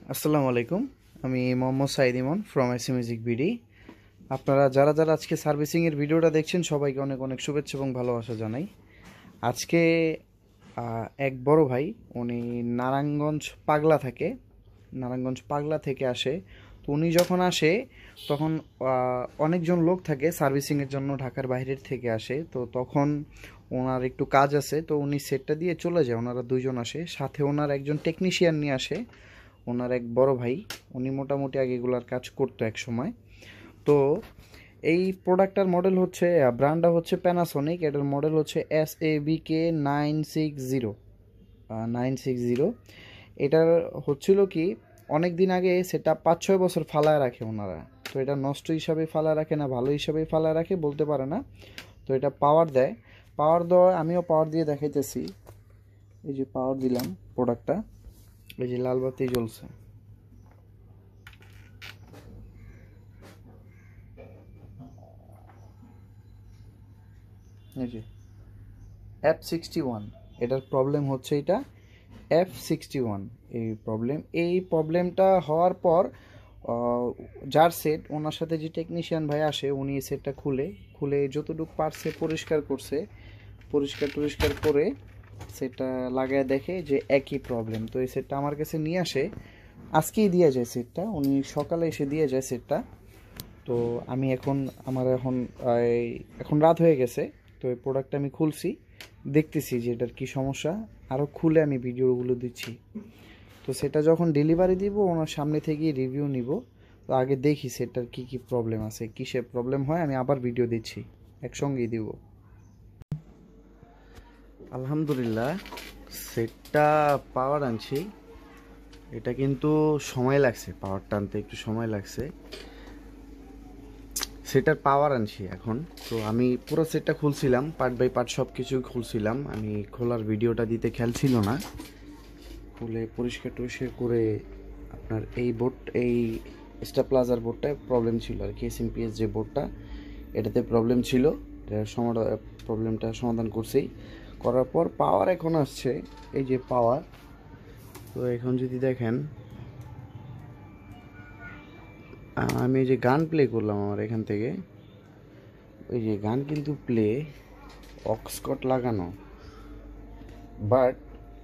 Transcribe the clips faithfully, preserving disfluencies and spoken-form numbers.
আসসালামু আলাইকুম। আমি Mohammad Saeed Emon from AC music BD. আপনারা যারা যারা আজকে সার্ভিসিংয়ের ভিডিওটা দেখছেন সবাইকে অনেক অনেক শুভেচ্ছা এবং ভালোবাসা জানাই। আজকে এক বড় ভাই, উনি নারায়ণগঞ্জ পাগলা থাকে, নারায়ণগঞ্জ পাগলা থেকে আসে। তো উনি যখন আসে তখন অনেকজন লোক থাকে সার্ভিসিংয়ের জন্য, ঢাকার বাইরের থেকে আসে। তো তখন ওনার একটু কাজ আছে, তো উনি সেটটা দিয়ে চলে যায়। ওনারা দুইজন আসে, সাথে ওনার একজন টেকনিশিয়ান নিয়ে আসে, ওনার এক বড় ভাই। উনি মোটামুটি আগে এগুলার কাজ করতো এক সময়। তো এই প্রোডাক্টটার মডেল হচ্ছে, ব্র্যান্ডটা হচ্ছে প্যানাসোনিক, এটার মডেল হচ্ছে S A V K nine six zero nine six zero. এটার হচ্ছিল কি, অনেক দিন আগে সেটা পাঁচ ছয় বছর ফালায় রাখে ওনারা। তো এটা নষ্ট হিসাবে ফালায় রাখে না ভালো হিসাবে ফালায় রাখে বলতে পারে না। তো এটা পাওয়ার দেয়, পাওয়ার দেওয়া আমিও পাওয়ার দিয়ে দেখাইতেছি। এই যে পাওয়ার দিলাম প্রোডাক্টটা, এই যে লাল বাতি জ্বলছে। এই যে এফ সিক্সটি ওয়ান, এটার প্রবলেম হচ্ছে এটা এফ সিক্সটি ওয়ান। এই প্রবলেম এই প্রবলেমটা হওয়ার পর যার সেট, ওনার সাথে যে টেকনিশিয়ান ভাই আসে, উনি এই সেটটা খুলে খুলে যতটুকু পারছে পরিষ্কার করছে, পরিষ্কার টরিষ্কার করে সেটটা লাগায় দেখে যে একই প্রবলেম। তো এই সেটটা আমার কাছে নিয়ে আসে, আজকেই দিয়ে যায় সেটটা, উনি সকালে এসে দিয়ে যায় সেটটা। তো আমি এখন আমার এখন এখন রাত হয়ে গেছে, তো এই প্রোডাক্টটা আমি খুলছি, দেখতেছি যে এটার কী সমস্যা, আরও খুলে আমি ভিডিওগুলো দিচ্ছি। তো সেটা যখন ডেলিভারি দিব ওনার সামনে থেকেই রিভিউ নিব। তো আগে দেখি সেটার কী কী প্রবলেম আছে, কিসের প্রবলেম হয়, আমি আবার ভিডিও দিচ্ছি, একসঙ্গেই দিব। আলহামদুলিল্লাহ, সেটটা পাওয়ার আনছি। এটা কিন্তু সময় লাগছে, পাওয়ার টানতে একটু সময় লাগছে। সেটার পাওয়ার আনছি এখন। তো আমি পুরো সেটটা খুলছিলাম, পার্ট বাই পার্ট সব কিছু খুলছিলাম। আমি খোলার ভিডিওটা দিতে খেয়াল ছিল না। খুলে পরিষ্কার টরিষ্কার করে আপনার এই বোর্ড, এই স্টার প্লাজার বোর্ডটায় প্রবলেম ছিল আর কি, এসএমপিএস যে বোর্ডটা, এটাতে প্রবলেম ছিল। এটার সমাধান, প্রবলেমটা সমাধান করছি। করার পর পাওয়ার এখন আসছে, এই যে পাওয়ার। তো এখন যদি দেখেন, আমি এই যে গান প্লে করলাম আমার এখান থেকে, ওই যে গান কিন্তু প্লে, অক্সকট লাগানো, বাট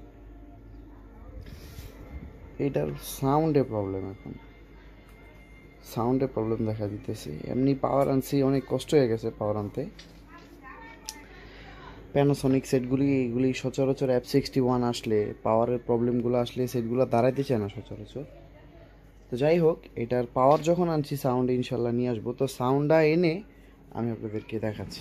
এটার সাউন্ডে প্রবলেম। এখন সাউন্ডে প্রবলেম দেখা দিতেছে। এমনি পাওয়ার আনছি, অনেক কষ্ট হয়ে গেছে পাওয়ার আনতে। প্যানাসোনিক সেটগুলি এগুলি সচরাচর এফ সিক্সটি ওয়ান আসলে, পাওয়ারের প্রবলেমগুলো আসলে সেটগুলো দাঁড়াইতে চায় না সচরাচর। তো যাই হোক, এটার পাওয়ার যখন আনছি সাউন্ড ইনশাল্লাহ নিয়ে আসবো। তো সাউন্ডটা এনে আমি আপনাদেরকে দেখাচ্ছি।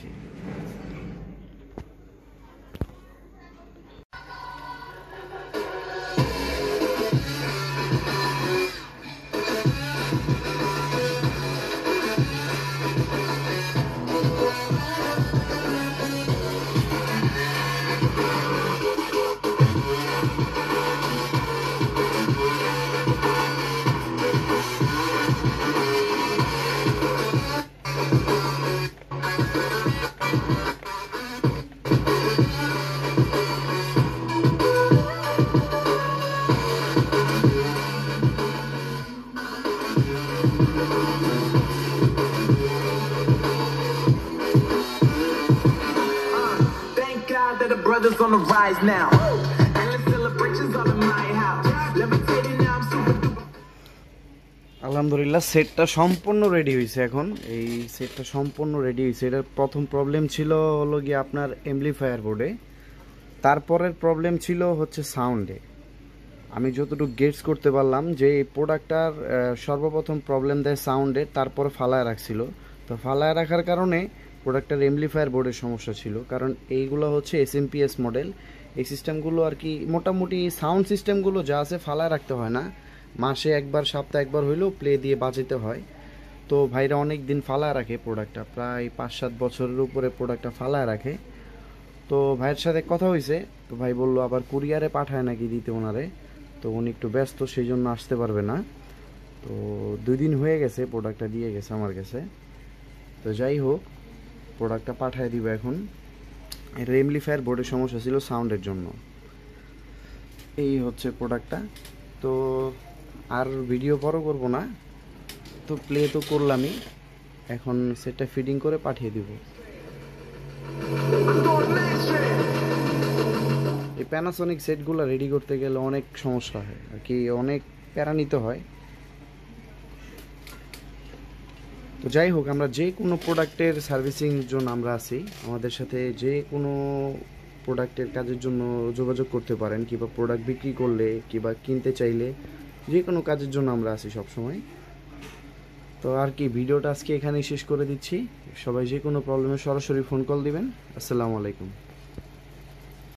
Brothers on the rise now. Endless celebrations all in my house. Levitating now, I'm super duper. আলহামদুলিল্লাহ, সেটটা সম্পূর্ণ রেডি হয়েছে এখন। এই সেটটা সম্পূর্ণ রেডি হয়েছে। এটার প্রথম প্রবলেম ছিল হলো গিয়ে আপনার এমপ্লিফায়ার বোর্ডে, তারপরের প্রবলেম ছিল হচ্ছে সাউন্ডে। আমি যতটুকু গেটস করতে পারলাম যে এই প্রোডাক্টটার সর্বপ্রথম প্রবলেম দেয় সাউন্ডে, তারপরে ফালায় রাখছিল। তো ফালায় রাখার কারণে প্রোডাক্টটার এমপ্লিফায়ার বোর্ডের সমস্যা ছিল, কারণ এইগুলো হচ্ছে এসএমপিএস মডেল। এই সিস্টেমগুলো আর কি মোটামুটি সাউন্ড সিস্টেমগুলো যা আছে ফালায় রাখতে হয় না, মাসে একবার সপ্তাহে একবার হইলেও প্লে দিয়ে বাজাতে হয়। তো ভাইরা অনেক দিন ফালায় রাখে প্রোডাক্টটা, প্রায় পাঁচ সাত বছরের উপরে প্রোডাক্টটা ফালায় রাখে। তো ভাইয়ের সাথে কথা হয়েছে, তো ভাই বললো আবার কুরিয়ারে পাঠায় নাকি দিতে ওনারে। তো উনি একটু ব্যস্ত, সেই জন্য আসতে পারবে না। তো দুই দিন হয়ে গেছে প্রোডাক্টটা দিয়ে গেছে আমার কাছে। তো যাই হোক, প্রোডাক্টটা পাঠিয়ে দিব এখন। এটা এমপ্লিফায়ার বোর্ডের সমস্যা ছিল সাউন্ডের জন্য। এই হচ্ছে প্রোডাক্টটা। তো আর ভিডিও বড় করব না, তো প্লে তো করলামই, এখন সেটটা ফিডিং করে পাঠিয়ে দিব। এই প্যানাসোনিক সেটগুলো রেডি করতে গেলে অনেক সমস্যা হয় আর কি, অনেক প্যারা নিতে হয়। তো যাই হোক, আমরা যে কোনো প্রোডাক্টের সার্ভিসিং জন্য আমরা আছি, আমাদের সাথে যে কোনো প্রোডাক্টের কাজের জন্য যোগাযোগ করতে পারেন, কিংবা প্রোডাক্ট বিক্রি করলে কিংবা কিনতে চাইলে যে কোনো কাজের জন্য আমরা আছি সবসময়। তো আর কি, ভিডিওটা আজকে এখানেই শেষ করে দিচ্ছি। সবাই যে কোনো প্রবলেমে সরাসরি ফোন কল দিবেন। আসসালামু আলাইকুম।